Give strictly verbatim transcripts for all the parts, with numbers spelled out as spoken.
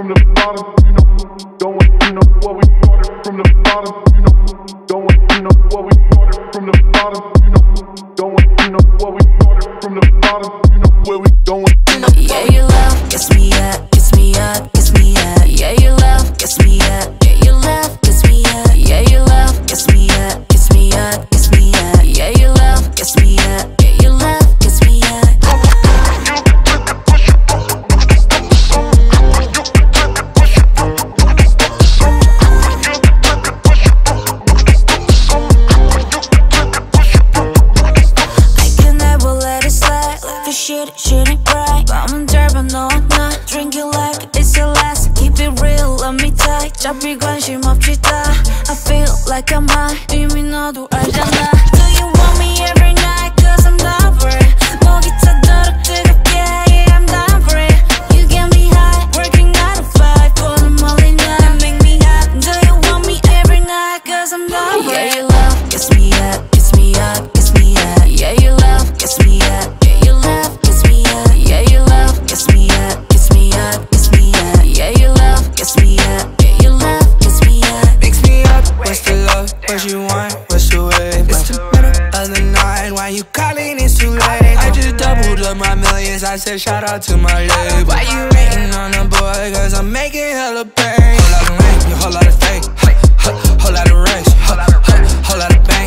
from the bottom, you know, going, you know, what we started from the bottom, you know, going, you know, what we started from the bottom, you know, going, you know, what we started from the bottom, you know, where we going, you know. Yeah, your love gets me up, gets me up, gets me up. Yeah, your love gets me up, yeah, your love gets me up. Yeah, your love gets me up, gets me up, gets me up. Yeah, your love gets me up, yeah, your love gets me up. Shit, shit ain't right. 밤은 짧아 너와 나 Drink it like it's your last. Keep it real, love me tight. 잡힐 관심 없이 다 I feel like I'm high. 이미 너도 알잖아. Do you want me every night? Cause I'm down for it. 목이 타도록 뜨겁게 Yeah, I'm down for it. You get me high. Working nine to five. 보는 멀리 나 Make me hot. Do you want me every night? Cause I'm down for it. Yeah, your love gets me up, gets me up, gets me up. Yeah, your love gets me up. Yeah, your love gets me up. Yeah, your love gets me up, gets me up, gets me up. Yeah, your love gets me up. Yeah, your love gets me up. Mix me up, what's the love, what you want, what's the wave? It's the middle of the night, why you calling, it's too late. I just doubled up my millions, I said shout out to my label. Why you waiting on a boy, cause I'm making hella pain. Whole lot of rain, you whole lot of fake. Whole lot of race, whole lot of bang.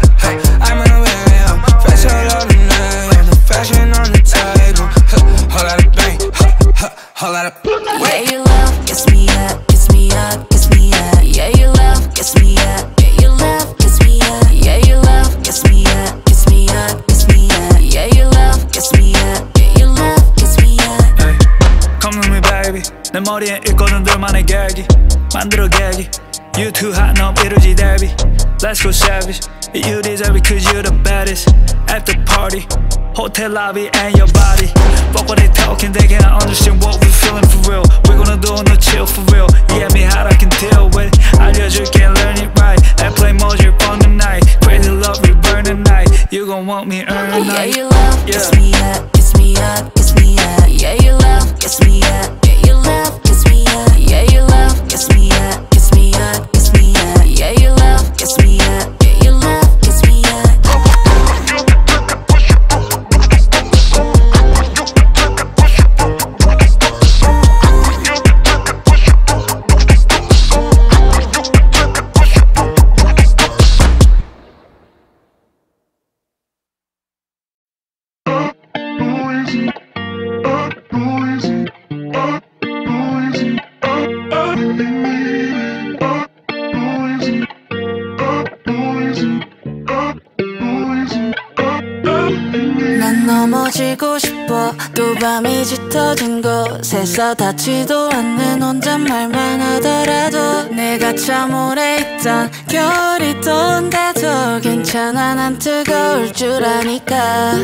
I'm on the way up, fresh all over the night. The fashion on the table, whole lot of bang, whole lot of Yeah, your love gets me up, gets me up, gets me up. Yeah, your love gets me up, yeah, your love gets me up. Yeah, your love gets me up, gets me up, gets me up. Yeah, your love gets me up, yeah, your love gets me up. Hey, come with me baby. 내 머리에 있거든 둘만의 계기. 만들어 계기. You too hot, 너 이루지 대비. Let's go savage. You deserve it cause you're the baddest. At the party, hotel lobby and your body. Fuck what they talking, they can't understand what we feeling for real. We're gonna do no chill for real. Yeah, me hot, I can deal with it. 알려줄게, learn it right. And play more, you're on the night. Crazy love, we burn the night. You gon' want me earn the night. Yeah, your love gets me up, gets me up, gets me up. Yeah, your love gets me up, yeah, your love gets me up. Yeah, your love gets me up, gets me up, gets me up. Yeah, your love gets me up, yeah, your love gets me up. 난 넘어지고 싶어 또 밤이 짙어진 곳에서 닿지도 않는 혼잣말만 하더라도 내가 참 오래 있던 겨울이 또 온대도 괜찮아 난 뜨거울 줄 아니까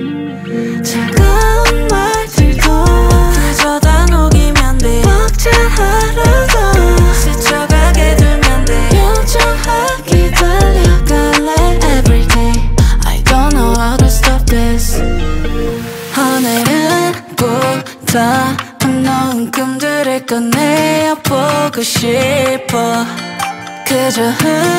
차가운 말들도 그저 다 녹이면 돼 벅차하루도 스쳐가게 두면 돼 요정하게 달려갈래 Everyday I don't know how to stop this 오늘은 보다 넣은 꿈들을 꺼내어 보고 싶어 그저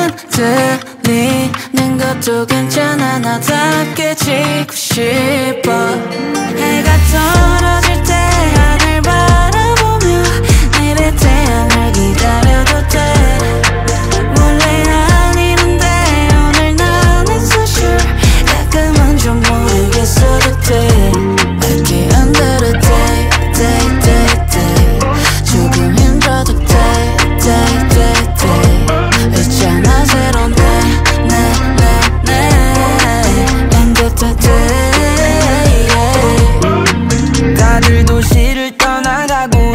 흔들리는 것도 괜찮아 나답게 지고 싶어 해가 떨어질 때 하늘 바라보며 내릴 태양을 기다려도 돼 원래 아니는데 오늘 난 it's so sure 가끔은 좀 모르겠어도 돼 At the end of the day, day, day, day 조금 힘들어도 day, day, day, day 있잖아 새로운 day, 네, 네, 네 End of the day, yeah. 다들 도시를 떠나가고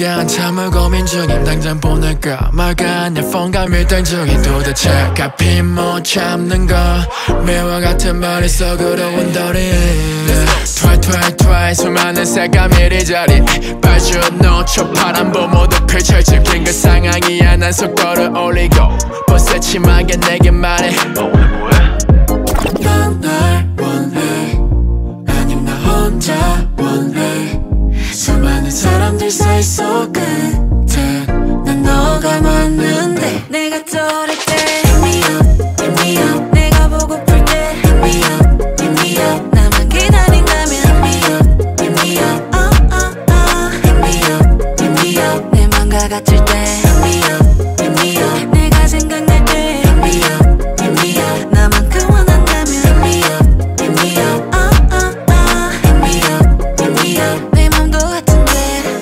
내가 한참을 고민 중임 당장 보낼까 말까 내 폰과 밀당 중인 도대체 가피 못 참는 거 매와 같은 머릿속으로 운돌이 Try try try 수많은 색감 이리저리 빠져놓쳐 파란보 모두 펼쳐질 그 상황이야 난 속도를 올리고 버스침하게 내게 말해 너 오늘 뭐해? 넌 날 원해 아님 나 혼자 원해 수많은 사람들 사이 속 끝에 난 너가 맞는데 내가 떠오를 때 Hit me up, hit me up 내가 보고플 때 Hit me up, hit me up 나만 기다린다면 Hit me up, hit me up oh, oh, oh. Hit me up, hit me up 내 맘과 같을 때 Hit me up, hit me up 내가 생각날 때 Hit me up, hit me up 나만큼 원한다면 Hit me up, hit me up oh, oh, oh. Hit me up, hit me up 내 맘도 같은데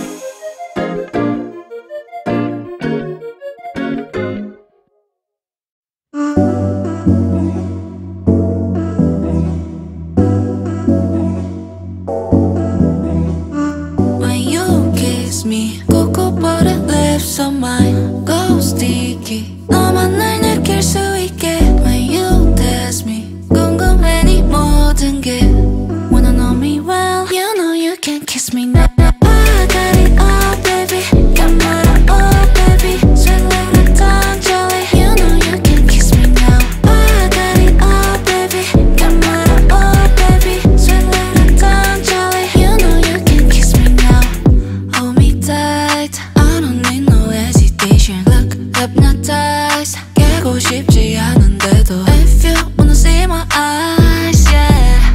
When you kiss me cocoa butter lips on mine go sticky 너만 날 느낄 수 있게 When you test me 궁금해 네 모든 게 Wanna know me well You know you can kiss me now I got it all baby got my all baby Sweet little tongue jelly You know you can kiss me now I got it all baby got my all baby Sweet little tongue jelly You know you can kiss me now Hold me tight I don't need no hesitation Look hypnotized 깨고 싶지 않은데도 If you wanna see my eyes yeah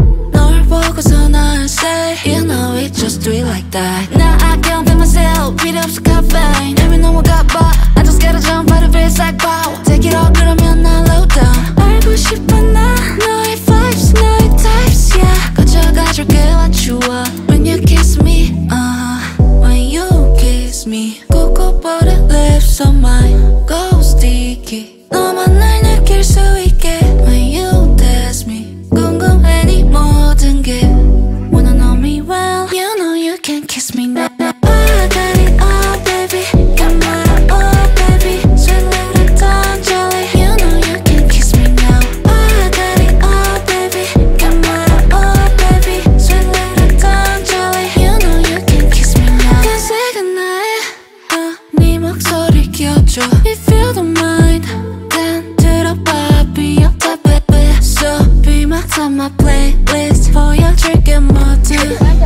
널 보고서 난 say You know it just do it like that 나 I can't feel myself 필요 없어 caffeine 이미 넘어가봐 I just gotta jump out of it like power Take it all 그러면 난 low down 알고 싶어 나 너의 vibes 너의 types yeah 가져가줄게 what you want When you kiss me uh When you kiss me cocoa butter lips on mine go sticky 너만 날 느낄 수 있게 When you test me 궁금해 네 모든 게 Wanna know me well You know you can kiss me now I got it all baby got my all baby Sweet little tongue jelly You know you can kiss me now I got it all baby got my all baby Sweet little tongue jelly You know you can kiss me now 간색은 나의 어, 네 목소리 껴줘 If you don't mind then 들어봐 Be your type baby So be my top my playlist 보여줄게 모두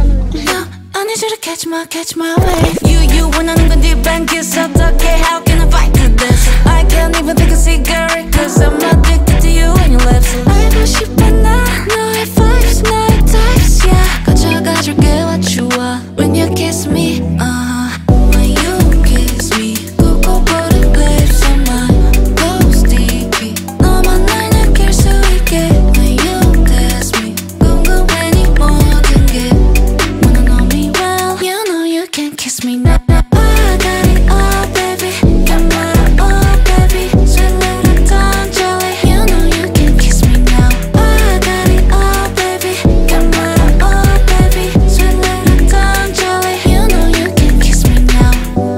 No I need you to catch my catch my wave You you 원하는 건 deep and kiss 어떡해 How can I fight to this I can't even take a cigarette Cause I'm addicted to you and your lips 알고 싶어 나 너의 vibes 너의 types yeah 가져가줄게 what you want When you kiss me uh When you kiss me cocoa butter lips on mine go sticky 너만 날 느낄 수 있게 When you test me 궁금해 네 모든 게 Wanna know me well You know you can kiss me now I got it all baby got my all baby Sweet little tongue jelly You know you can kiss me now I got it all baby got my all baby Sweet little tongue jelly You know you can kiss me now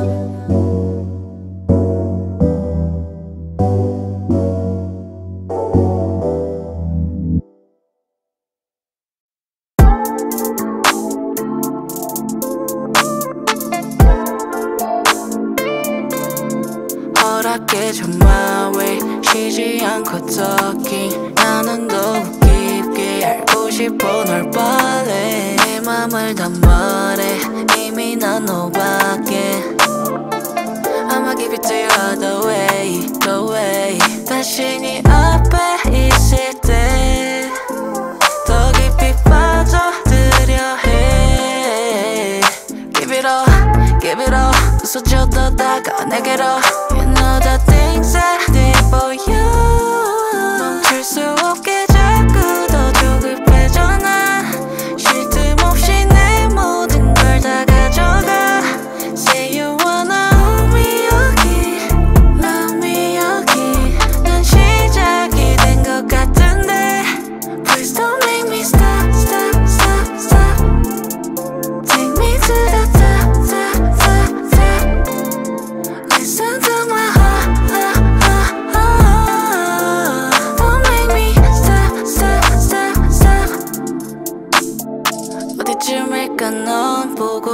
허락해줘 my way 쉬지 않고 talking 나는 더욱 깊게 알고 싶어 널 빨리 내 맘을 다 말해 이미 난 너밖에 I'ma give it to you all the way the way 다시 네 앞에 있을 때 더 깊이 빠져들려 해 Give it all give it all 부서져 떠다가 내게로 You know the things I did for you 멈출 수 없게 자꾸 더 조급해져 난 쉴 틈 없이 내 모든 걸 다 가져가 Say you wanna hold me 여기 love me 여기 난 시작이 된 것 같은데 Please don't make me stop stop stop stop Take me to the top top top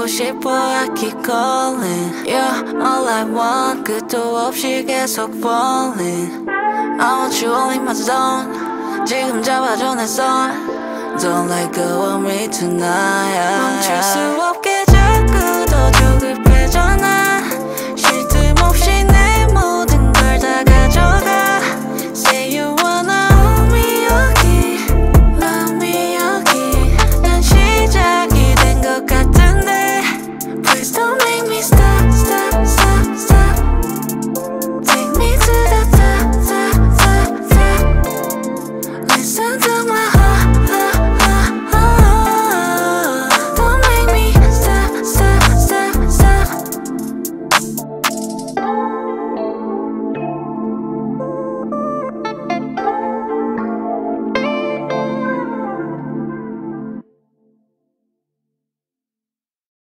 싶어 I keep calling You're all I want 끝도 없이 계속 falling I want you all in my zone 지금 잡아줘 내 손 Don't let go of me tonight 멈출 수 없